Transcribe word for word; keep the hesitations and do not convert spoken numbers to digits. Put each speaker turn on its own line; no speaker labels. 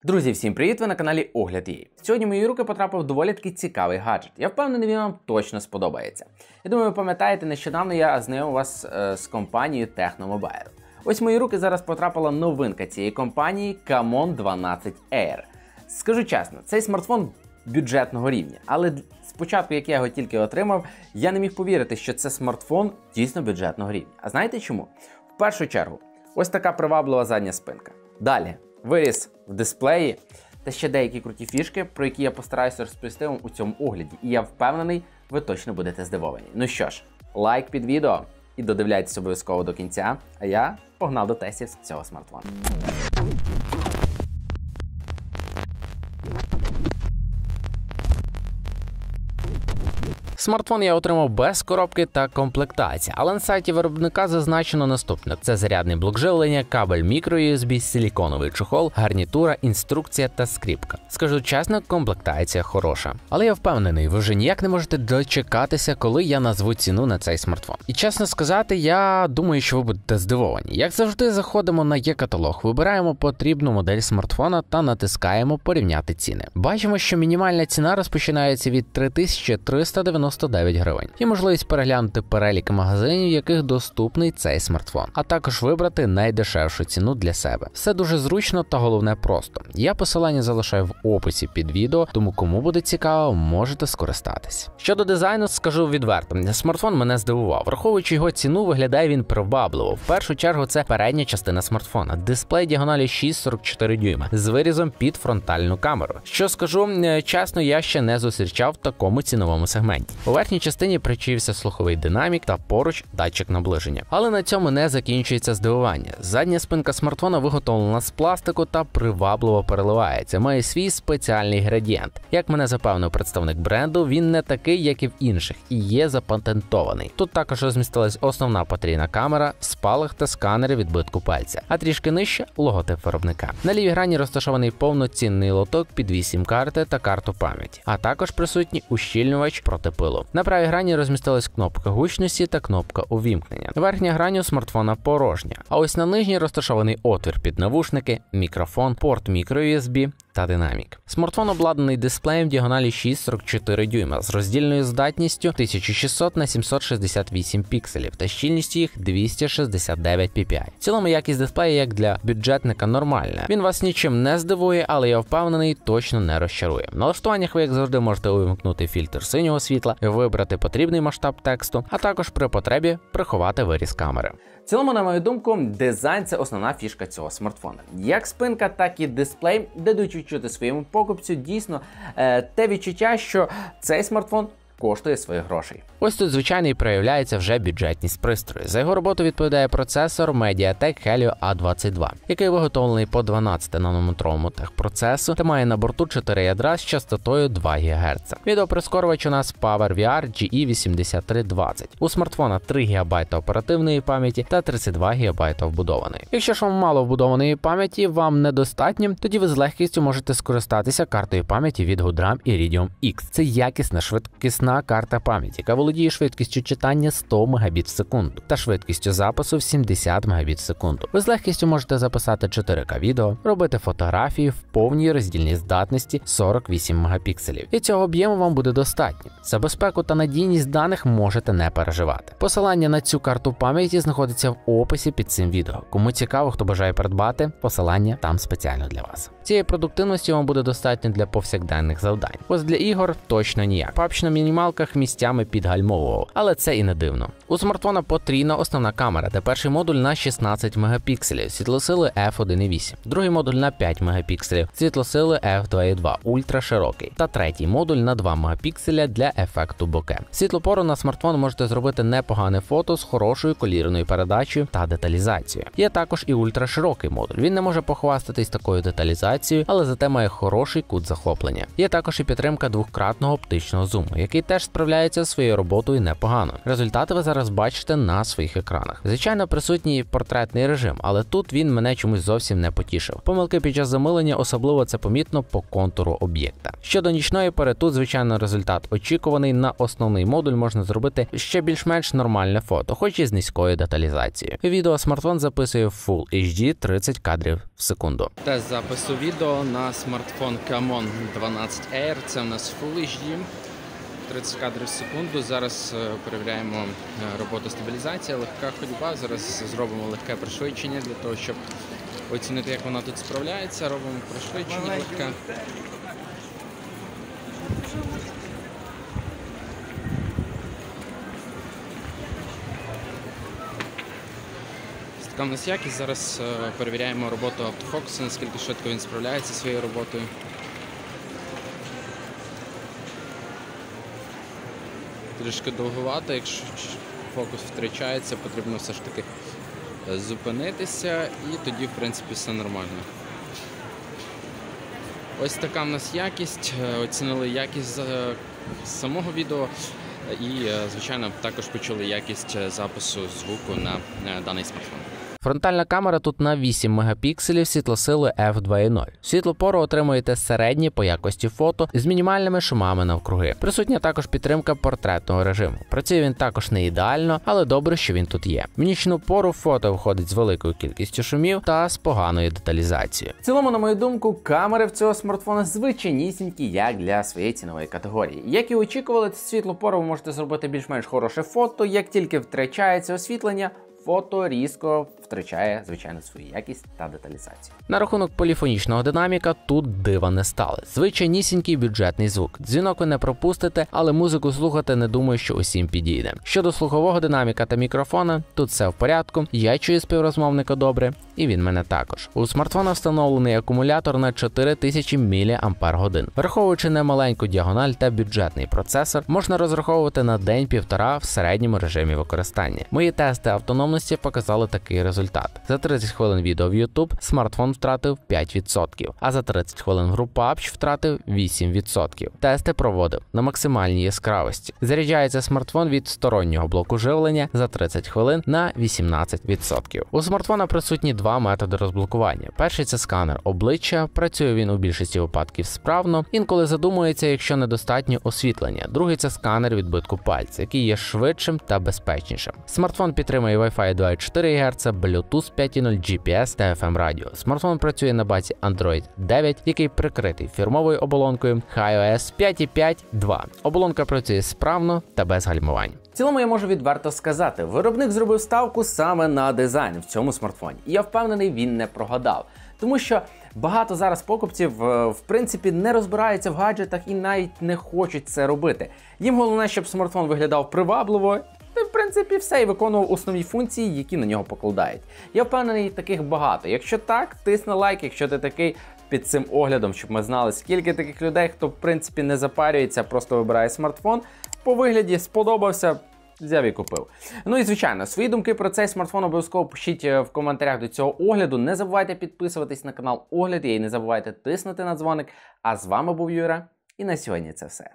Друзі, всім привіт! Ви на каналі Огляд ІІ. Сьогодні в мої руки потрапив доволі таки цікавий гаджет. Я впевнений, він вам точно сподобається. Я думаю, ви пам'ятаєте, нещодавно я знайомив вас е, з компанією Техномобайл. Ось в мої руки зараз потрапила новинка цієї компанії Камон дванадцять Air. Скажу чесно, цей смартфон бюджетного рівня, але спочатку, як я його тільки отримав, я не міг повірити, що це смартфон дійсно бюджетного рівня. А знаєте чому? В першу чергу, ось така приваблива задня спинка. Далі, виріс в дисплеї та ще деякі круті фішки, про які я постараюся розповісти вам у цьому огляді. І я впевнений, ви точно будете здивовані. Ну що ж, лайк під відео і додивляйтесь обов'язково до кінця, а я погнав до тестів цього смартфону. Смартфон я отримав без коробки та комплектації, але на сайті виробника зазначено наступне. Це зарядний блок живлення, кабель мікро-ю ес бі, силіконовий чохол, гарнітура, інструкція та скріпка. Скажу чесно, комплектація хороша. Але я впевнений, ви вже ніяк не можете дочекатися, коли я назву ціну на цей смартфон. І чесно сказати, я думаю, що ви будете здивовані. Як завжди, заходимо на Є-каталог, вибираємо потрібну модель смартфона та натискаємо порівняти ціни. Бачимо, що мінімальна ціна розпочинається від три тисячі триста дев'яносто дев'ять гривень. Є можливість переглянути перелік магазинів, в яких доступний цей смартфон, а також вибрати найдешевшу ціну для себе. Все дуже зручно та головне просто. Я посилання залишаю в описі під відео, тому кому буде цікаво, можете скористатись. Щодо дизайну, скажу відверто, смартфон мене здивував. Враховуючи його ціну, виглядає він привабливо. В першу чергу це передня частина смартфона. Дисплей діагоналю шість цілих сорок чотири дюйма з вирізом під фронтальну камеру. Що скажу, чесно, я ще не зустрічав в такому ціновому сегменті. У верхній частині причаївся слуховий динамік та поруч датчик наближення. Але на цьому не закінчується здивування. Задня спинка смартфона виготовлена з пластику та привабливо переливається. Має свій спеціальний градієнт. Як мене запевнив представник бренду, він не такий, як і в інших, і є запатентований. Тут також розмістилась основна потрійна камера, спалах та сканери відбитку пальця, а трішки нижче – логотип виробника. На лівій грані розташований повноцінний лоток під вісім карти та карту пам'яті, а також присутній ущільнювач проти пилу. На правій грані розмістилась кнопка гучності та кнопка увімкнення. Верхня грань у смартфона порожня, а ось на нижній розташований отвір під навушники, мікрофон, порт мікро-ю ес бі та динамік. Смартфон обладнаний дисплеєм діагоналі шість цілих сорок чотири дюйма з роздільною здатністю тисяча шістсот на сімсот шістдесят вісім пікселів та щільністю їх двісті шістдесят дев'ять пі пі ай. В цілому якість дисплею, як для бюджетника, нормальна. Він вас нічим не здивує, але я впевнений, точно не розчарує. В налаштуваннях ви, як завжди, можете увімкнути фільтр синього світла, вибрати потрібний масштаб тексту, а також при потребі приховати виріз камери. В цілому, на мою думку, дизайн – це основна фішка цього смартфона. Як спинка, так і дисплей дадуть відчути своєму покупцю дійсно е, те відчуття, що цей смартфон коштує своїх грошей. Ось тут, звичайно, і проявляється вже бюджетність пристрою. За його роботу відповідає процесор Mediatek Helio а двадцять два, який виготовлений по дванадцятинанометровому техпроцесу та має на борту чотири ядра з частотою два гігагерца. Відеоприскорювач у нас PowerVR джі і вісімдесят три двадцять. У смартфона три гігабайти оперативної пам'яті та тридцять два гігабайти вбудованої. Якщо ж вам мало вбудованої пам'яті, вам недостатньо, тоді ви з легкістю можете скористатися картою пам'яті від Goodram Iridium X. Це якісна, швидкісна карта пам'яті, яка володіє швидкістю читання сто мегабіт в секунду та швидкістю запису в сімдесят мегабіт в секунду. Ви з легкістю можете записати чотири ка відео, робити фотографії в повній роздільній здатності сорок вісім мегапікселів. І цього об'єму вам буде достатньо. За безпеку та надійність даних можете не переживати. Посилання на цю карту пам'яті знаходиться в описі під цим відео. Кому цікаво, хто бажає придбати, посилання там спеціально для вас. Цієї продуктивності вам буде достатньо для повсякденних завдань. Ось для ігор точно ніяк. Папч на мінімалках місцями підгальмовував, але це і не дивно. У смартфона потрійна основна камера, де перший модуль на шістнадцять мегапікселів, світлосили еф один і вісім, другий модуль на п'ять мегапікселів, світлосили еф два і два, ультраширокий, та третій модуль на два мегапікселя для ефекту боке. Світлопору на смартфон можете зробити непогане фото з хорошою колірною передачею та деталізацією. Є також і ультраширокий модуль. Він не може похвастатись такою деталізацією, але зате має хороший кут захоплення. Є також і підтримка двократного оптичного зуму, який теж справляється зі своєю роботою непогано. Результати ви зараз бачите на своїх екранах. Звичайно, присутній портретний режим, але тут він мене чомусь зовсім не потішив. Помилки під час замилення, особливо це помітно по контуру об'єкта. Щодо нічної пори, тут, звичайно, результат очікуваний. На основний модуль можна зробити ще більш-менш нормальне фото, хоч і з низькою деталізацією. Відео смартфон записує в Full ейч ді тридцять кадрів в секунду. Тест запису відео на смартфон Camon дванадцять Air. Це в нас Full ейч ді. тридцять кадрів в секунду. Зараз перевіряємо роботу стабілізації, легка ходьба. Зараз зробимо легке пришвидшення для того, щоб оцінити, як вона тут справляється. Робимо пришвидшення легке. Така в нас якість. Зараз перевіряємо роботу автофокусу, наскільки швидко він справляється зі своєю роботою. Трішки довгувато, якщо фокус втрачається, потрібно все ж таки зупинитися, і тоді, в принципі, все нормально. Ось така в нас якість. Оцінили якість самого відео і, звичайно, також почули якість запису звуку на даний смартфон. Фронтальна камера тут на вісім мегапікселів світлосили еф два нуль. Світлопору отримуєте середні по якості фото з мінімальними шумами навкруги. Присутня також підтримка портретного режиму. Працює він також не ідеально, але добре, що він тут є. В нічну пору фото виходить з великою кількістю шумів та з поганою деталізацією. В цілому, на мою думку, камери в цього смартфона звичайнісінькі, як для своєї цінової категорії. Як і очікували, світлопору ви можете зробити більш-менш хороше фото, як тільки втрачається освітлення, фото різко втрачає, звичайно, свою якість та деталізацію. На рахунок поліфонічного динаміка тут дива не стали. Звичайнісінький бюджетний звук. Дзвінок ви не пропустите, але музику слухати не думаю, що усім підійде. Щодо слухового динаміка та мікрофона, тут все в порядку, я чую співрозмовника добре, і він мене також. У смартфона встановлений акумулятор на чотири тисячі міліампер-годин. Враховуючи немаленьку діагональ та бюджетний процесор, можна розраховувати на день-півтора в середньому режимі використання. Мої тести автономності показали такий результат. За тридцять хвилин відео в YouTube смартфон втратив п'ять відсотків, а за тридцять хвилин в групу Апч втратив вісім відсотків. Тести проводив на максимальній яскравості. Заряджається смартфон від стороннього блоку живлення за тридцять хвилин на вісімнадцять відсотків. У смартфона присутні два методи розблокування. Перший – це сканер обличчя, працює він у більшості випадків справно, інколи задумується, якщо недостатньо освітлення. Другий – це сканер відбитку пальця, який є швидшим та безпечнішим. Смартфон підтримує Wi-Fi два і чотири гігахерца, Bluetooth п'ять і нуль, джі пі ес та еф ем радіо. Смартфон працює на базі Android дев'ять, який прикритий фірмовою оболонкою iOS п'ять і п'ять точка два. Оболонка працює справно та без гальмувань. В цілому я можу відверто сказати, виробник зробив ставку саме на дизайн в цьому смартфоні. І я впевнений, він не прогадав. Тому що багато зараз покупців, в принципі, не розбираються в гаджетах і навіть не хочуть це робити. Їм головне, щоб смартфон виглядав привабливо, і, в принципі, все, і виконував основні функції, які на нього покладають. Я впевнений, таких багато. Якщо так, тисни лайк, якщо ти такий під цим оглядом, щоб ми знали, скільки таких людей, хто, в принципі, не запарюється, просто вибирає смартфон, по вигляді сподобався, взяв і купив. Ну і, звичайно, свої думки про цей смартфон обов'язково пишіть в коментарях до цього огляду. Не забувайте підписуватись на канал Огляд і не забувайте тиснути на дзвоник. А з вами був Юра, і на сьогодні це все.